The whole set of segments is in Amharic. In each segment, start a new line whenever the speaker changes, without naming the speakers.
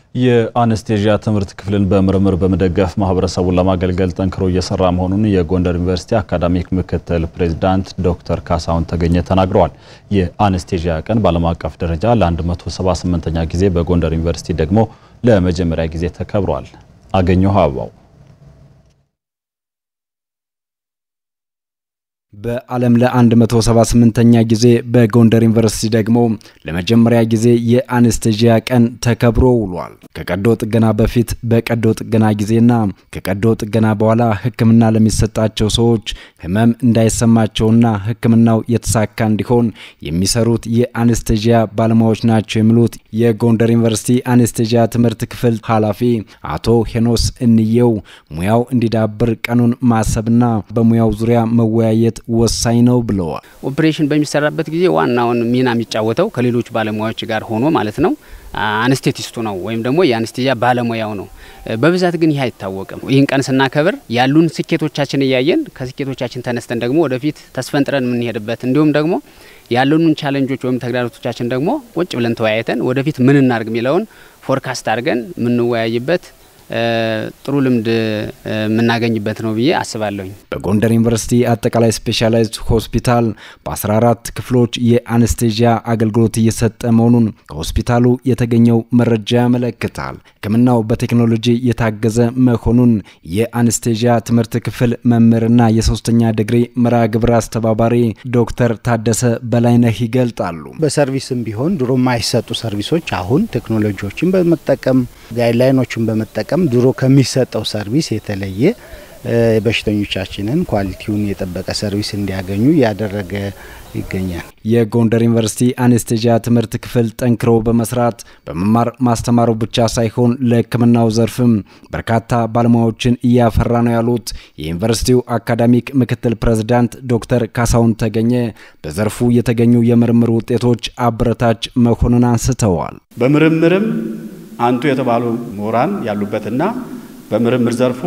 የአነስቴዥያ ትምህርት ክፍልን በምርምር በመደገፍ ማህበረሰቡን ለማገልገል ጠንክሮ እየሰራ መሆኑን የጎንደር ዩኒቨርሲቲ አካዳሚክ ምክትል ፕሬዝዳንት ዶክተር ካሳሁን ተገኘ ተናግረዋል። የአነስቴዥያ ቀን በዓለም አቀፍ ደረጃ ለ178ኛ ጊዜ በጎንደር ዩኒቨርሲቲ ደግሞ ለመጀመሪያ ጊዜ ተከብሯል። አገኘው አበባው
በዓለም ለ178ኛ ጊዜ በጎንደር ዩኒቨርሲቲ ደግሞ ለመጀመሪያ ጊዜ የአነስቴዥያ ቀን ተከብሮ ውሏል። ከቀዶ ጥገና በፊት በቀዶ ጥገና ጊዜና ከቀዶ ጥገና በኋላ ሕክምና ለሚሰጣቸው ሰዎች ህመም እንዳይሰማቸውና ሕክምናው የተሳካ እንዲሆን የሚሰሩት የአነስቴዥያ ባለሙያዎች ናቸው የሚሉት የጎንደር ዩኒቨርሲቲ አነስቴዥያ ትምህርት ክፍል ኃላፊ አቶ ሄኖስ እንየው ሙያው እንዲዳብር ቀኑን ማሰብና በሙያው ዙሪያ መወያየት ወሳኝ ነው ብለዋል።
ኦፕሬሽን በሚሰራበት ጊዜ ዋናውን ሚና የሚጫወተው ከሌሎች ባለሙያዎች ጋር ሆኖ ማለት ነው አነስቴቲስቱ ነው ወይም ደግሞ የአነስቴዥያ ባለሙያው ነው። በብዛት ግን ይህ አይታወቅም። ይህን ቀን ስናከብር ያሉን ስኬቶቻችን ያያየን ከስኬቶቻችን ተነስተን ደግሞ ወደፊት ተስፈንጥረን ምን ሄድበት እንዲሁም ደግሞ ያሉንን ቻሌንጆች ወይም ተግዳሮቶቻችን ደግሞ ቁጭ ብለን ተወያይተን ወደፊት ምን እናርግ ሚለውን ፎርካስት አድርገን ምን ወያይበት ጥሩ ልምድ ምናገኝበት ነው ብዬ አስባለሁ።
በጎንደር ዩኒቨርሲቲ አጠቃላይ ስፔሻላይዝድ ሆስፒታል በ14 ክፍሎች የአነስቴዥያ አገልግሎት እየሰጠ መሆኑን ከሆስፒታሉ የተገኘው መረጃ ያመለክታል። ሕክምናው በቴክኖሎጂ የታገዘ መሆኑን የአነስቴዥያ ትምህርት ክፍል መምህርና የሶስተኛ ዲግሪ መርሃ ግብር አስተባባሪ ዶክተር ታደሰ በላይነህ ይገልጣሉ።
በሰርቪስም ቢሆን ድሮ ማይሰጡ ሰርቪሶች አሁን ቴክኖሎጂዎችን በመጠቀም ጋይድላይኖችን በመጠቀም ድሮ ከሚሰጠው ሰርቪስ የተለየ በሽተኞቻችንን ኳሊቲውን የጠበቀ ሰርቪስ እንዲያገኙ ያደረገ ይገኛል።
የጎንደር ዩኒቨርሲቲ አነስቴዥያ ትምህርት ክፍል ጠንክሮ በመስራት በመማር ማስተማሩ ብቻ ሳይሆን ለሕክምናው ዘርፍም በርካታ ባለሙያዎችን እያፈራ ነው ያሉት የዩኒቨርሲቲው አካዳሚክ ምክትል ፕሬዝዳንት ዶክተር ካሳሁን ተገኘ በዘርፉ የተገኙ የምርምር ውጤቶች አበረታች መሆኑን አንስተዋል።
በምርምርም አንቱ የተባሉ ምሁራን ያሉበትና በምርምር ዘርፉ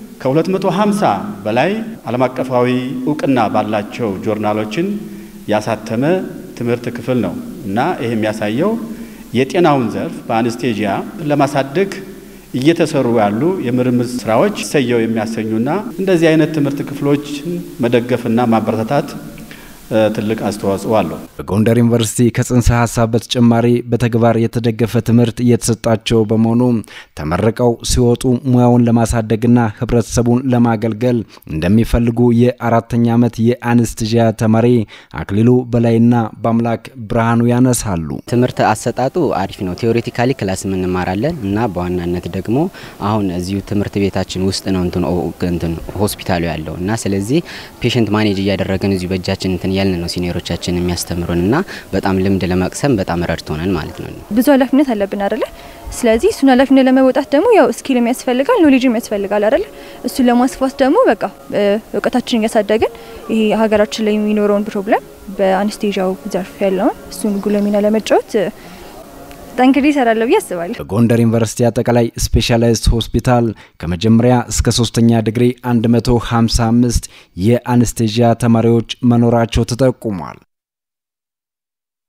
ከ250 በላይ ዓለም አቀፋዊ ዕውቅና ባላቸው ጆርናሎችን ያሳተመ ትምህርት ክፍል ነው እና ይሄ የሚያሳየው የጤናውን ዘርፍ በአነስቴዥያ ለማሳደግ እየተሰሩ ያሉ የምርምር ስራዎች ሰየው የሚያሰኙና እንደዚህ አይነት ትምህርት ክፍሎች መደገፍና ማበረታታት ትልቅ አስተዋጽኦ አለው።
በጎንደር ዩኒቨርሲቲ ከጽንሰ ሐሳብ በተጨማሪ በተግባር የተደገፈ ትምህርት እየተሰጣቸው በመሆኑ ተመርቀው ሲወጡ ሙያውን ለማሳደግና ህብረተሰቡን ለማገልገል እንደሚፈልጉ የአራተኛ ዓመት የአነስቴዥያ ተማሪ አክሊሉ በላይና በአምላክ ብርሃኑ ያነሳሉ።
ትምህርት አሰጣጡ አሪፍ ነው። ቴዎሬቲካሊ ክላስ እንማራለን እና በዋናነት ደግሞ አሁን እዚሁ ትምህርት ቤታችን ውስጥ ነው እንትን ሆስፒታሉ ያለው እና ስለዚህ ፔሸንት ማኔጅ እያደረገን እዚሁ በእጃችን ያልን ነው ሲኒየሮቻችን የሚያስተምሩንና በጣም ልምድ ለማቅሰም በጣም ረድቶናል ማለት ነው።
ብዙ ኃላፊነት አለብን አይደለ? ስለዚህ እሱን ኃላፊነት ለመወጣት ደግሞ ያው ስኪል የሚያስፈልጋል፣ ኖሌጅ የሚያስፈልጋል አይደለ? እሱን ለማስፋት ደግሞ በቃ እውቀታችንን እያሳደግን ይሄ ሀገራችን ላይ የሚኖረውን ፕሮብለም በአነስቴዥያው ዘርፍ ያለውን እሱን ጉልህ ሚና ለመጫወት ጠንክሬ እሰራለሁ ብዬ አስባለሁ።
በጎንደር ዩኒቨርሲቲ አጠቃላይ ስፔሻላይዝድ ሆስፒታል ከመጀመሪያ እስከ ሶስተኛ ዲግሪ 155 የአነስቴዥያ ተማሪዎች መኖራቸው ተጠቁሟል።